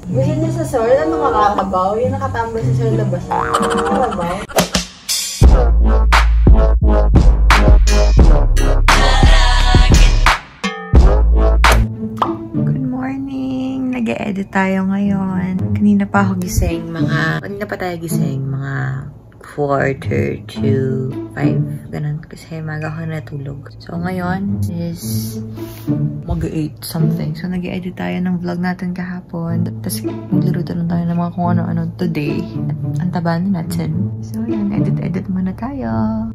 Gusto niya sa Seoul, ano kakakabaw? Yung nakatambay sa Seoul na basa. Kakabaw? Good morning! Nag-e-edit tayo ngayon. Kanina pa ako gising, kanina pa tayo gising, mga 4:45 to 5. Ganun. Kasi maga ako natulog. So, ngayon is mag-8 something. So, nag-edit tayo ng vlog natin kahapon. Tapos, magluluto lang tayo ng mga kung ano-ano today. At ang taba na natin. So, yun. Edit-edit muna tayo.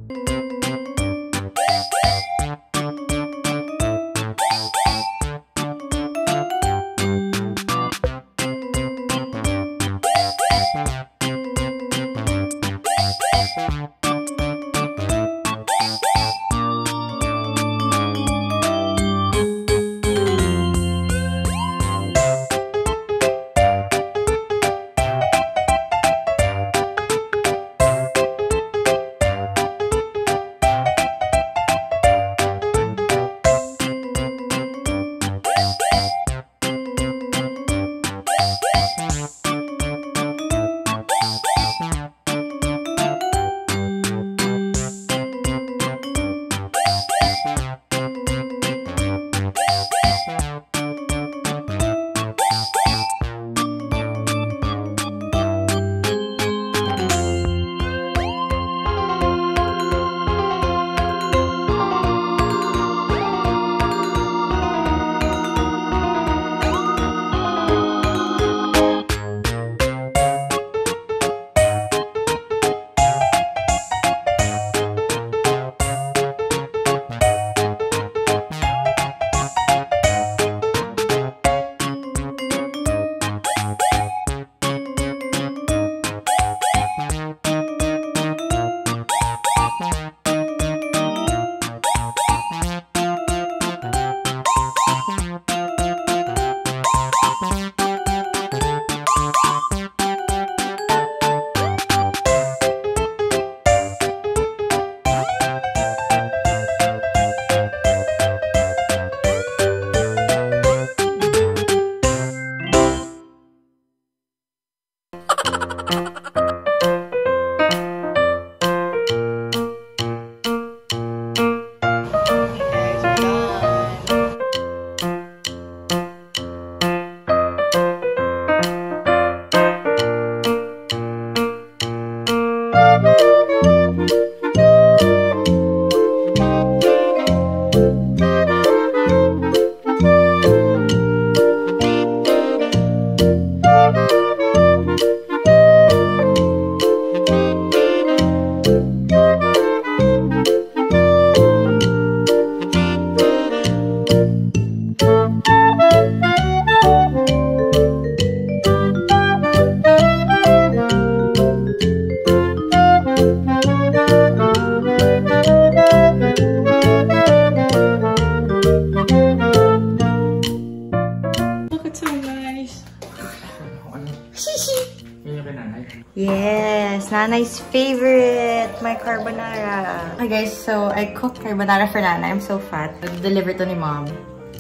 Yes, Nanay's favorite, my carbonara. Hi guys, so I cooked carbonara for Nanay. I'm so fat. Deliver to ni Mom.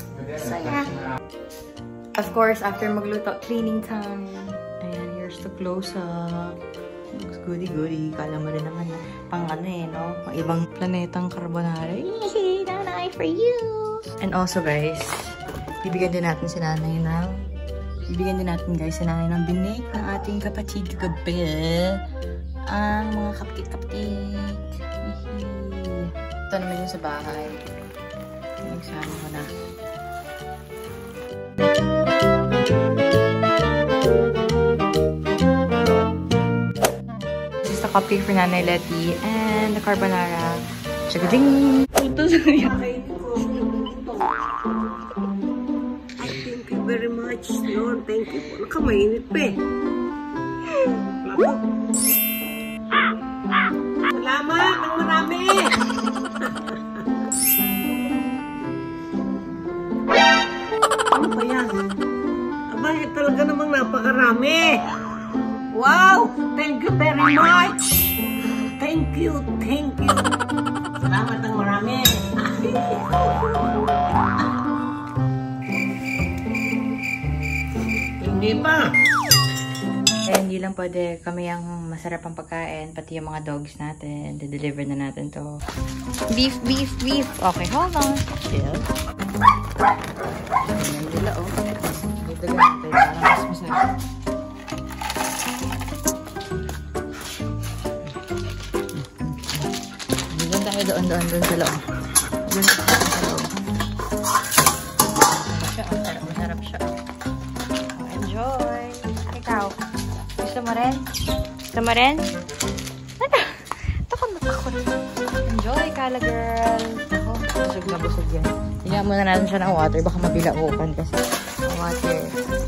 So yeah. Of course, after magluto, cleaning time. Ayan, here's the close-up. Looks goody-goody. Kala mo rin naman pang ano eh, no? Pang ibang planetang carbonara. Yay! Nanay for you! And also guys, bibigyan din natin si Nanay ng binig ng ating kapatid gabi. Ang mga kapkit-kapkit. Ito naman yung sa bahay. Nagsama ko na. This is the cupcake for Nanay Letty and the carbonara. Chagading! Ito sa niya. Very much, Lord. Thank you po. Nakamainit pa eh. Salamat ng marami. Ano ba yan? Aba, talaga namang napakarami. Wow! Thank you very much. Thank you. Thank you. Salamat ng marami. Thank Hindi pa. Eh, hindi lang pwede kami ang masarap ang pagkain, pati yung mga dogs natin. De-deliver na natin to. Beef, beef, beef. Okay, hold on. Chill. Ayan nila, oh. Dagdagan natin. Parang mas masarap. Doon tayo doon sa loob. Doon sa loob. Masarap siya. Oh, enjoy. Ikaw. Gusto mo rin? Gusto mo rin? Ano? Takot na takot. Enjoy, Kala girl. Ako, busog na busog yan. Tingnan muna natin siya ng water. Baka mabilaukan kasi. Water.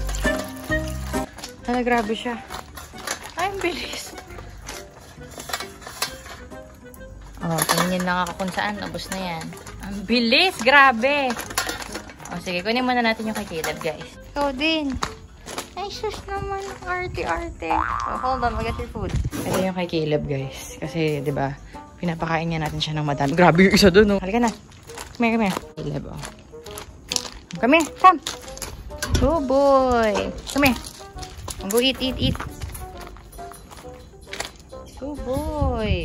Hala, grabe siya. Ay, ang bilis. Oh, tingin lang ako kung saan. Ubus na yan. Ang bilis! Grabe! O, sige. Kunin muna natin yung kay Caleb, guys. Ikaw din. Ay, sus naman. Arte-arte. So, hold on. Mag-get your food. Ito yung kay Caleb, guys. Kasi, di ba, pinapakain niya natin siya ng madami. Grabe yung isa dun, oh. Halika na. Come here, come here. Caleb, oh. Come here. Come. Oh, boy. Come here. Go eat, eat, eat. Oh, boy.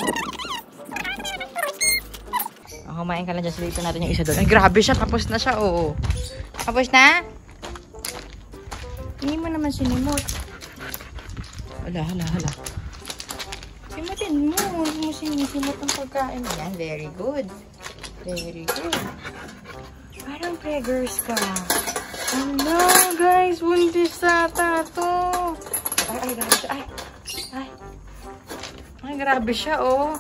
Kumain ka lang dyan. Silipin natin yung isa doon. Ay, grabe siya. Tapos na siya, oo. Tapos na? Hindi mo naman sinimot. Hala. Simutin mo. Hindi mo sinisimot ang pagkain. Yan, very good. Very good. Parang preggers ka. Hello, guys. Buntis ata to. Ay, grabe siya. Ay, grabe siya, oh.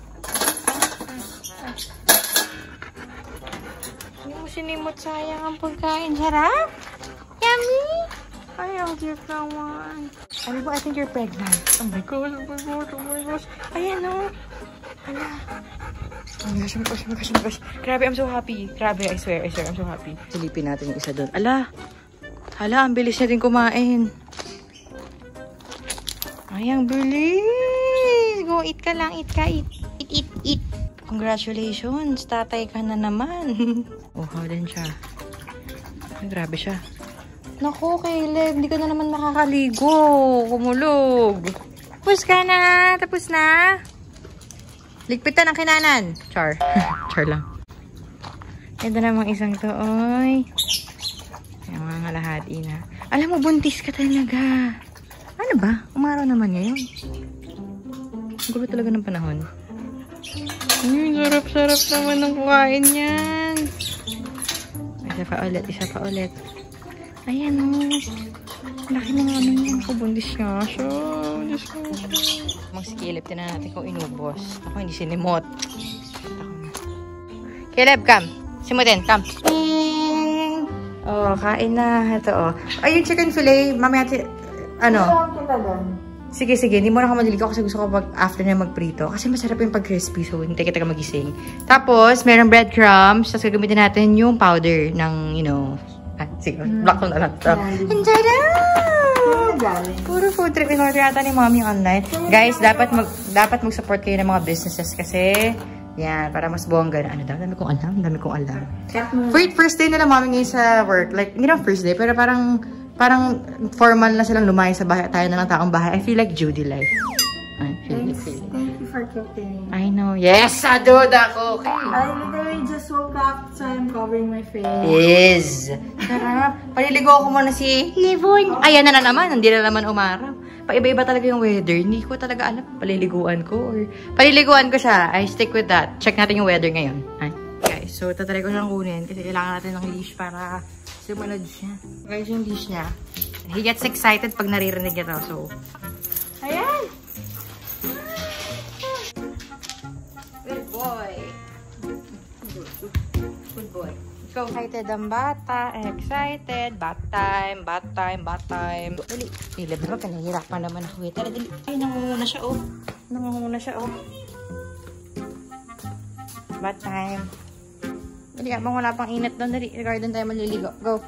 Sinimot, sayang ang pagkain. Sarap? Yummy? Ay, ang dear kawan. Ano ba? I think you're pregnant. Oh my gosh, oh my gosh, oh my gosh. Ayan, oh. Hala. Oh my gosh, oh my gosh, oh my gosh, oh my gosh. Grabe, I'm so happy. Grabe, I swear, I'm so happy. Silipin natin yung isa doon. Ala. Hala, ang bilis niya din kumain. Ay, ang bilis. Go, eat ka lang, eat ka, eat. Eat. Congratulations, tatay ka na naman. Oh, din siya. Ay, grabe siya. Naku, Caleb, hindi ka na naman nakakaligo. Kumulog. Tapos na. Ligpitan ang kinanan. Char. Char lang. Ito namang isang to, oy. Ay, mga lahati na. Alam mo, buntis ka talaga. Ano ba? Umaraw naman ngayon. Ang gulo talaga ng panahon. Sarap-sarap naman ng kuhain yan. Isa pa ulit. Ayan, oh. Laki ng ano yan. Kubundis nga siya. Mag-skilip. Tinan natin kung inubos. Ako hindi sinimot. Caleb, come. Simutin, come. Oh, kain na. Ito, oh. Ay, yung chicken fillet. Mamaya, ano? Sige. Hindi mo na ka maliligaw kasi gusto ko after na magprito. Kasi masarap yung pag-crispy. So, hindi kita magising. Tapos, merong breadcrumbs. Tapos, gagamitin natin yung powder ng, sige, block ko na lang. So, enjoy na! Puro food trip. In-order yata ni mommy online. Guys, dapat mag-support kayo ng mga businesses kasi, yan, para mas bongga na. Ano daw? Dami kong alam. First day nila mommy ngayon sa work. Like, hindi na first day, pero parang formal na silang lumayan sa bahay. Tayo na lang taong bahay. I feel like Judy life. Thank you for cooking. I know. Yes! Adod ako! Okay. I literally just woke up, so I'm covering my face. Yes! Sarap. Paliligo ko muna si Livon. Ayan na naman. Hindi na naman umaraw. Paiba-iba talaga yung weather. Hindi ko talaga alam. Paliliguan ko siya. I stick with that. Check natin yung weather ngayon. Ay. Guys, so tatry ko siyang kunin kasi kailangan natin ng leash para sumunod siya. Guys, yung leash niya. He gets excited pag naririnig niya to. So, ayan! Good boy. Good boy. Go. Excited ang bata. Excited. Bath time. Dali. Caleb, diba? Pinahirapan naman ako. Tara, dali. Ay, nangunguna siya, oh. Bath time. Dali, abang wala pang init doon. Dali, garden tayo maliligo. Go.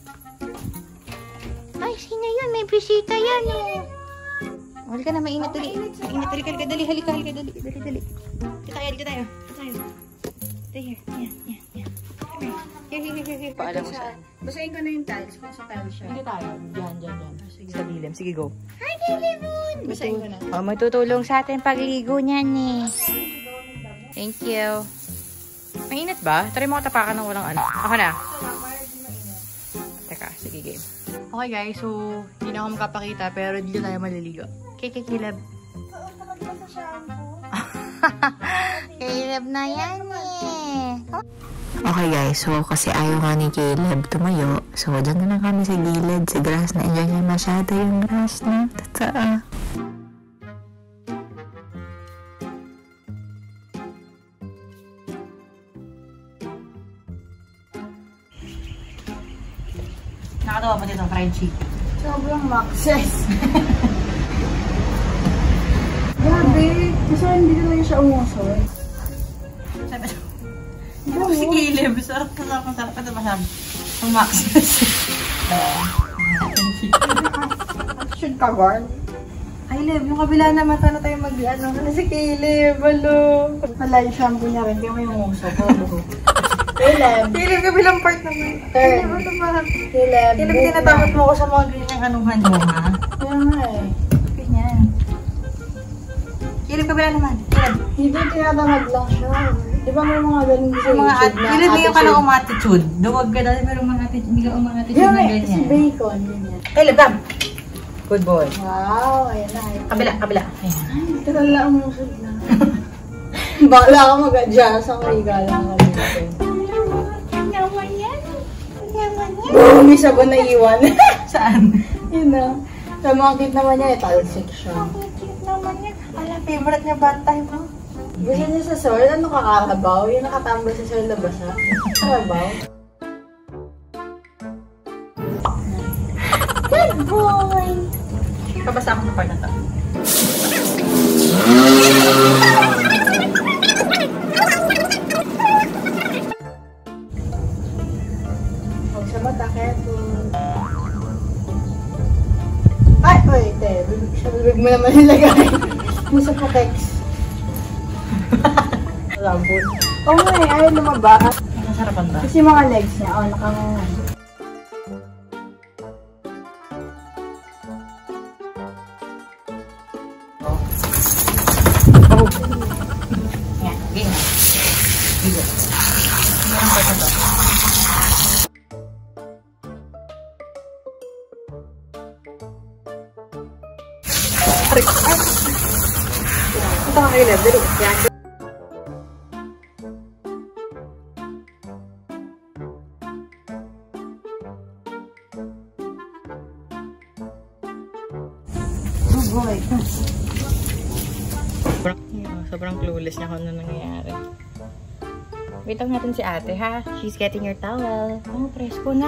Ay, sino yun? May bisita yan, oh. Halika na, mainit. Dali. Halika. Dali. Dito tayo. Stay here. Yan. Here. sige. Paalam mo saan. Basahin ko na yung tiles kung sa tiles siya. Hindi tayo. Diyan. Sige. Sa dilim. Sige, go. Hi, Kaylibon! Basahin ko na. Oh, may tutulong sa atin pagligo niyan eh. Thank you. Mainit ba? Try mo tapakan ng walang ano. Ako na. Teka, sige game. Okay guys, so hindi na ako makapakita pero dito tayo maliligo. Kilab. Caleb na yan eh. Okay guys, so kasi ayaw nga ni Caleb tumayo. So dyan na lang kami sa gilid, sa grass na. Enjoy niya masyado yung grass na. Totoo. Nakatawa pa dito, fried chicken. Sobrang maxes. Grabe. Kasi hindi talaga siya umusol. Sabi si Caleb, sarap. Ito masyado. Ang maxes. Should ka, girl? Caleb, yung kabila naman, sana tayo mag-ano. Ano si Caleb? Halo. Wala yung shampoo niya rin. Kaya may umusol. Caleb, kabilang part naman. Caleb, Ano ba? Caleb, Caleb, tinatakot mo ako sa mga ganyang anuhan mo, ha? Kaya nga eh. Ganyan. Caleb, kabila naman. Caleb. Hindi, tinatamad lang siya. Di ba may mga ganun sa Yung mga YouTube na Caleb, yung ka na umatitude. Duwag ka dati, pero mga attitude, hindi ka umatitude Yung na si ganyan. bacon, ganyan. Caleb, come! Good boy. Wow, ayan na. Kabila. Ayan. Ay, tala umusod na. Bakla ka mag-adjust ang regala ka dito. Yaman yan. Boom! May sabon na iwan. Saan? Yun na. Sa mga kit naman niya, talsik siya. Cute naman yan. Ala, favorite niya bantay mo. Gusto niya sa Sol? Ano kakarabaw? Yung nakatambal sa Sol na basa? Karabaw? Good boy! Pabasa ako ng part na to. Huwag sa mata, careful. Ay! Uy, te. Bibig mo naman nilagay. Musa pa text. Lambot. Oo nga eh, ayaw lumaba. Masarapan ba? Kasi mga legs niya, nakangangan. Oh. Yan, game. Bigo. Ang part na to. Ito ka kayo, dali. Yan. Oh boy. Sobrang clueless niya kung ano nangyayari. Wait lang natin si ate, ha? She's getting your towel. Oh, presko na.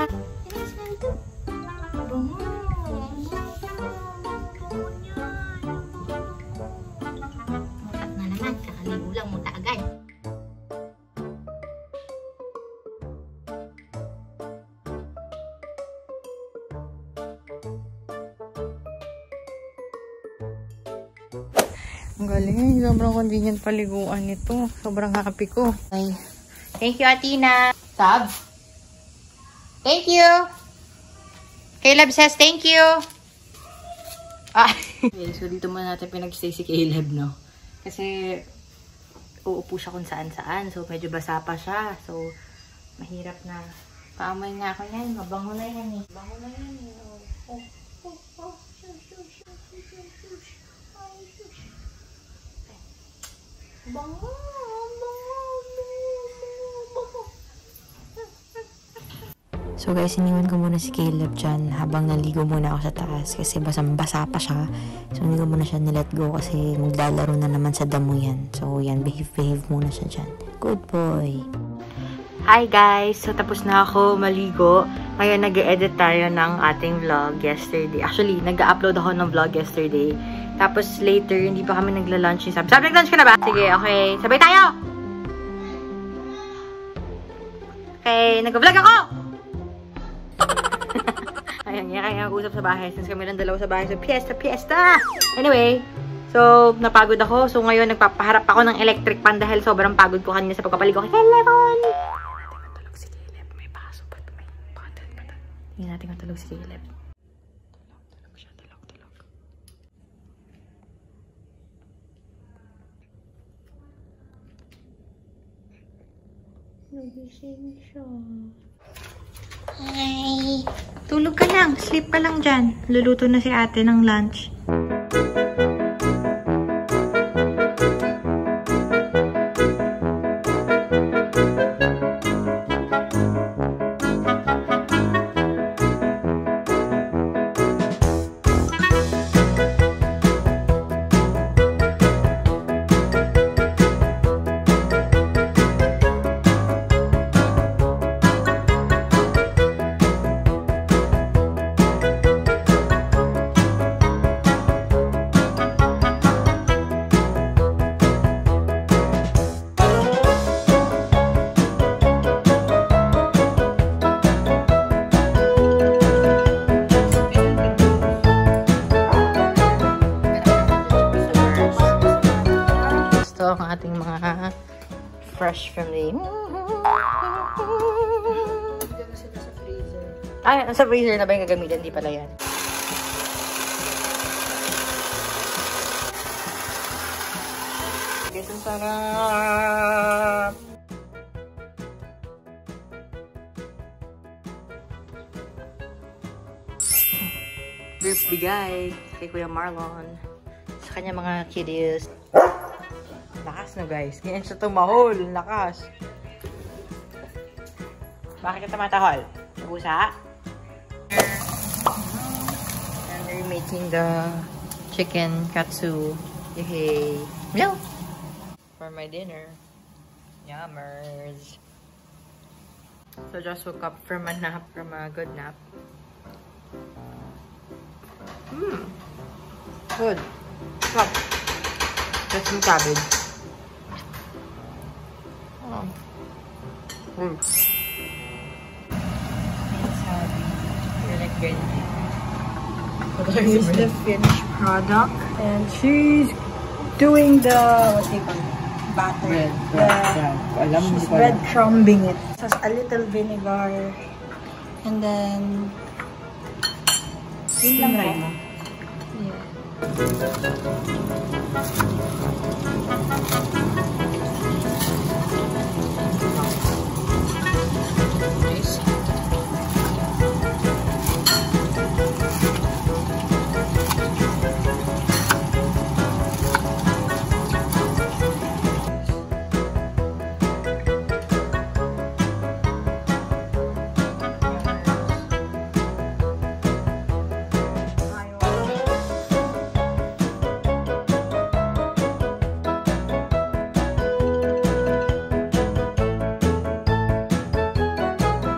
Na naman, kakaligo lang mo agad. Ang galing. Sobrang convenient paliguan nito. Sobrang happy ko. Ay. Thank you, Atina. Sab. Thank you. Caleb says thank you. Ah. Okay, so dito muna natin pinag-stay si Caleb, no? Kasi uupo siya kung saan-saan. So medyo basa pa siya. So mahirap na. Paamoy nga ako yan. Mabango na yan eh. Mabango na yan eh. Oh. Bango. So guys, iniwan ko muna si Caleb dyan habang naligo muna ako sa taas kasi basang-basa pa siya. So hindi ko muna siya nilet go kasi maglalaro na naman sa damo yan. So yan, behave muna siya dyan. Good boy. Hi guys! So tapos na ako maligo. Ngayon nag-edit tayo ng ating vlog yesterday. Actually, nag-upload ako ng vlog yesterday. Tapos later, hindi pa kami nagla-lunch ni Sab. Sab, nag-lunch ka na ba? Sige, okay. Sabay tayo! Okay, nag-vlog ako! Ayan, kaya usap sa bahay. Since kami lang dalawa sa bahay. So, fiesta! Anyway, so, napagod ako. So, ngayon, nagpapaharap ako ng electric pan dahil sobrang pagod ko kanina sa pagkapaligo kay Caleb. Matulog si Caleb. May paso pa. Hindi natin matulog si Caleb. Tulog siya, tulog. Nagising siya. Hi! Tulog ka lang. Sleep ka lang dyan. Luluto na si ate ng lunch. Ang ating mga fresh from the... Ay, nasa freezer na ba yung gagamitan? Hindi pala yan. Guys, ang sarap! Beef bigay kay Kuya Marlon sa kanya mga kiddies. Lakas na guys. Ganyan siya tumahol. Lakas. Bakit ka tumatahol? Nabusa? And we're making the chicken katsu. Yay! Meow! For my dinner. Yummers. So just woke up from a nap. From a good nap. Good. Stop. Just some cabbage. Here's the finished product, and she's doing the what's it called? Batter. She's breadcrumbing it. Just a little vinegar, and then yun lang po. Yeah. Nice.